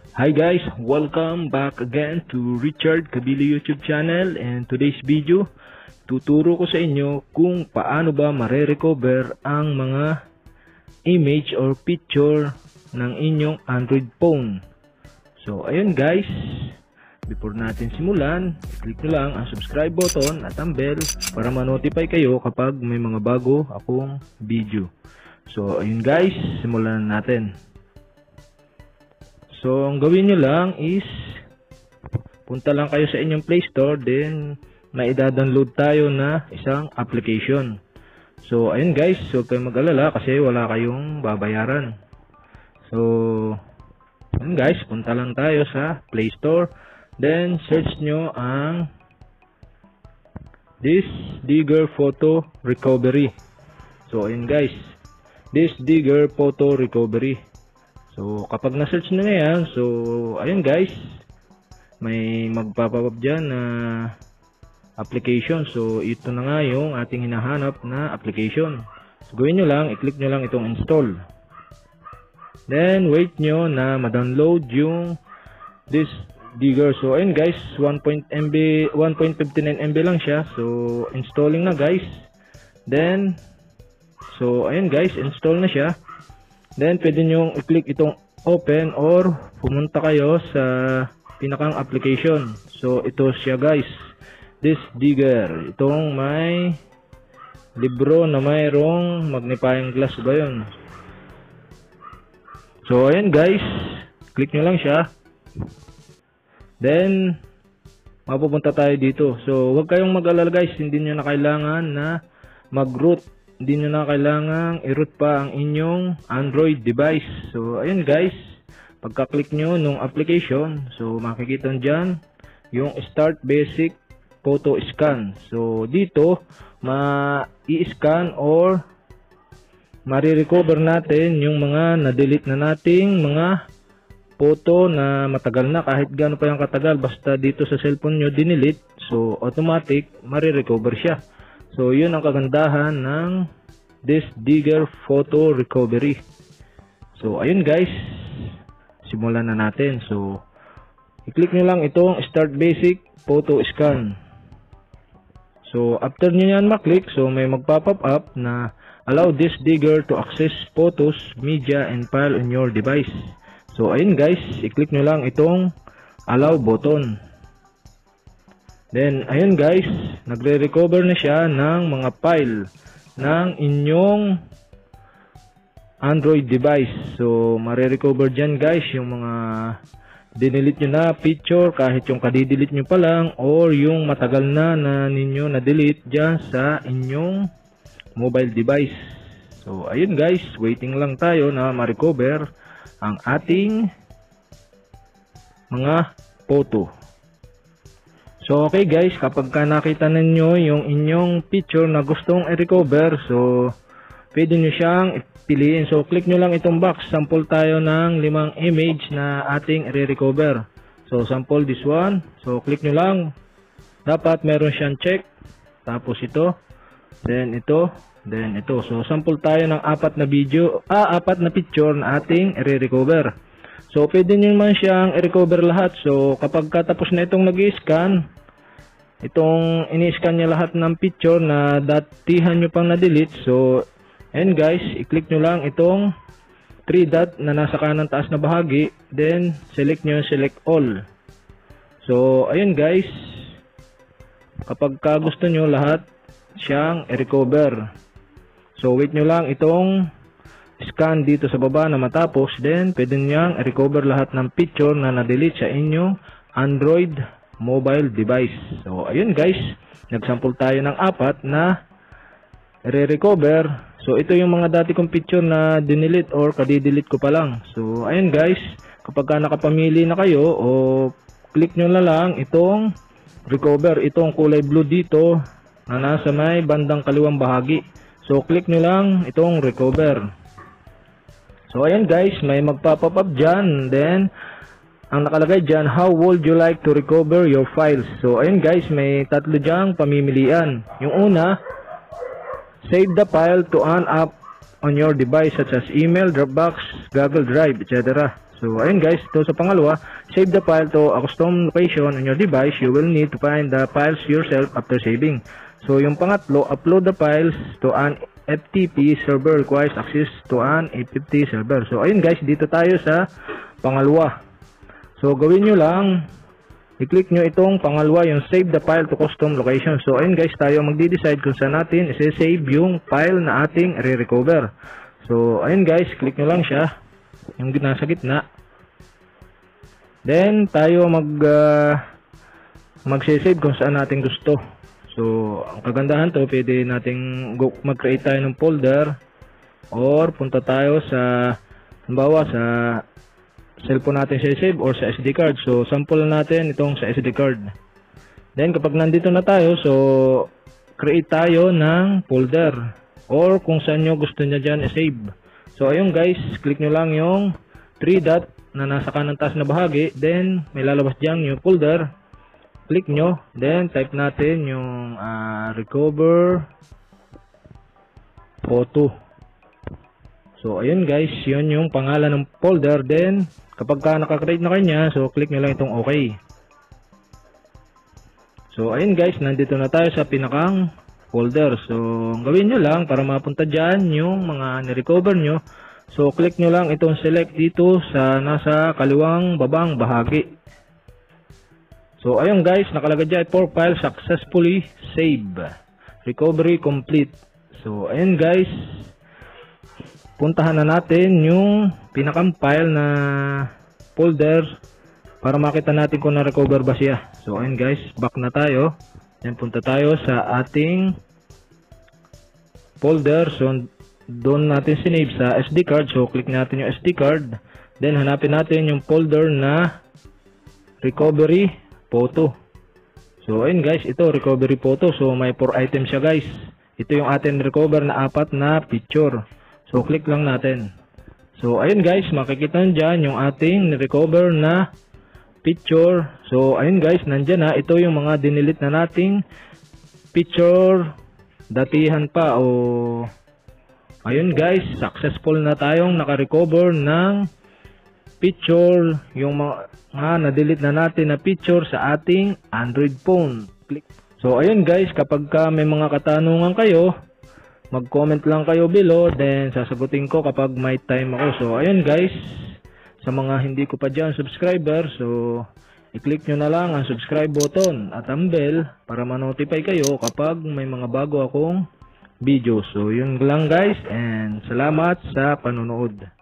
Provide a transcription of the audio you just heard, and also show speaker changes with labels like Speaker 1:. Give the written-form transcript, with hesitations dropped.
Speaker 1: Hi guys, welcome back again to Richard Kabili YouTube channel, and today's video tuturo ko sa inyo kung paano ba mare-recover ang mga image or picture ng inyong Android phone. So ayun guys, before natin simulan, click nyo lang ang subscribe button at ang bell para ma-notify kayo kapag may mga bago akong video. So ayun guys, simulan natin. So, ang gawin nyo lang is punta lang kayo sa inyong Play Store, then may ida-download tayo na isang application. So, ayun guys, huwag kayong mag-alala kasi wala kayong babayaran. So, ayun guys, punta lang tayo sa Play Store, then search nyo ang This Digger Photo Recovery. So, ayun guys, This Digger Photo Recovery. So, kapag na-search nyo na yan, so, ayun guys, may magpapapap dyan na application. So, ito na nga yung ating hinahanap na application. So, gawin nyo lang, i-click nyo lang itong install. Then, wait nyo na ma-download yung This Digger. So, ayun guys, 1.59 MB lang siya. So, installing na guys. Then, so, ayun guys, install na siya. Then, pwede nyo i-click itong open or pumunta kayo sa pinakang application. So, ito siya guys. This Digger. Itong may libro na mayroong magnifying glass ba yun? So, ayan guys. Click nyo lang siya. Then, mapupunta tayo dito. So, huwag kayong mag-alala guys. Hindi nyo na kailangan na mag-root. Hindi nyo na kailangang i-root pa ang inyong Android device. So, ayun guys, pagka-click nyo nung application, so makikita dyan yung Start Basic Photo Scan. So, dito, ma-i-scan or ma-recover natin yung mga na-delete na nating mga photo na matagal na, kahit gaano pa yung katagal, basta dito sa cellphone nyo dinelete, so automatic, ma-recover siya. So, yun ang kagandahan ng This Digger Photo Recovery. So, ayun guys. Simulan na natin. So, i-click nyo lang itong Start Basic Photo Scan. So, after nyo yan maklik, so may magpa-pop up na allow this digger to access photos, media, and file on your device. So, ayun guys. I-click nyo lang itong allow button. Then, ayun guys, nagre-recover na siya ng mga file ng inyong Android device. So, mare-recover dyan guys yung mga dinelete nyo na picture, kahit yung kadidelete nyo pa lang, or yung matagal na ninyo na-delete dyan sa inyong mobile device. So, ayun guys, waiting lang tayo na ma-recover ang ating mga photo. So, okay guys, kapag ka nakita ninyo yung inyong picture na gustong i-recover, so, pwede nyo siyang piliin. So, click nyo lang itong box. Sample tayo ng 5 image na ating i-recover. So, sample this one. So, click nyo lang. Dapat meron siyang check. Tapos ito. Then ito. Then ito. So, sample tayo ng 4 na picture na ating i-recover. So, pwede nyo naman siyang i-recover lahat. So, kapag katapos na itong nag-i-scan, itong ini-scan niya lahat ng picture na datihan nyo pang na-delete. So, and guys, i-click nyo lang itong 3 dot na nasa kanan taas na bahagi. Then, select nyo, select all. So, ayun guys, kapag ka gusto nyo lahat siyang i-recover. So, wait nyo lang itong scan dito sa baba na matapos. Then, pwede nyo i-recover lahat ng picture na na-delete sa inyong Android mobile device. So, ayun guys, nagsample tayo ng 4 na re-recover. So, ito yung mga dati kong picture na dinelete or kadidelete ko pa lang. So, ayun guys, kapag ka nakapamili na kayo, o click nyo na lang itong recover, itong kulay blue dito na nasa may bandang kaliwang bahagi. So, click nyo lang itong recover. So, ayun guys, may magpa-pop up dyan. Then, ang nakalagay dyan, how would you like to recover your files? So, ayun guys, may 3 dyang pamimilian. Yung una, save the file to an app on your device such as email, Dropbox, Google Drive, etc. So, ayun guys, ito sa pangalawa, save the file to a custom location on your device. You will need to find the files yourself after saving. So, yung pangatlo, upload the files to an FTP server, requires access to an FTP server. So, ayun guys, dito tayo sa pangalawa. So, gawin nyo lang, i-click nyo itong pangalawa, yung save the file to custom location. So, ayun guys, tayo magde-decide kung saan natin i-save yung file na ating re-recover. So, ayun guys, click nyo lang siya, yung nasa gitna. Then, tayo mag-save kung saan natin gusto. So, ang kagandahan to, pwede nating mag-create tayo ng folder or punta tayo sa, halimbawa sa cellphone natin save or sa SD card. So, sample natin itong sa SD card. Then, kapag nandito na tayo, so, create tayo ng folder or kung saan nyo gusto nyo dyan i-save. So, ayun guys, click nyo lang yung 3 dot na nasa kanang taas na bahagi. Then, may lalabas dyan yung folder. Click nyo. Then, type natin yung recover photo. So, ayun guys, yun yung pangalan ng folder. Then, kapag ka nakakreate na kanya, so, click nyo lang itong OK. So, ayun guys, nandito na tayo sa pinakang folder. So, ang gawin nyo lang para mapunta dyan yung mga nirecover nyo. So, click nyo lang itong select dito sa nasa kaliwang babang bahagi. So, ayun guys, nakalagay dyan 4 files successfully saved. Recovery complete. So, ayun guys, puntahan na natin yung pinakang file na folder para makita natin kung na-recover ba siya. So, ayun guys, back na tayo. Then, punta tayo sa ating folder. So, doon natin sinave sa SD card. So, click natin yung SD card. Then, hanapin natin yung folder na recovery photo. So, ayun guys, ito, recovery photo. So, may 4 items siya guys. Ito yung atin recover na 4 na picture. So, click lang natin. So, ayun guys, makikita nyo dyan yung ating recover na picture. So, ayun guys, nandyan na. Ito yung mga dinilit na nating picture. Datihan pa o... Ayun guys, successful na tayong naka-recover ng picture. Yung mga na-delete na natin na picture sa ating Android phone. Click. So, ayun guys, kapag may mga katanungan kayo, mag-comment lang kayo below. Then, sasagutin ko kapag may time ako. So, ayun guys, sa mga hindi ko pa dyan subscriber, so, i-click nyo na lang ang subscribe button at ang bell para ma-notify kayo kapag may mga bago akong video. So, yun lang guys, and salamat sa panonood.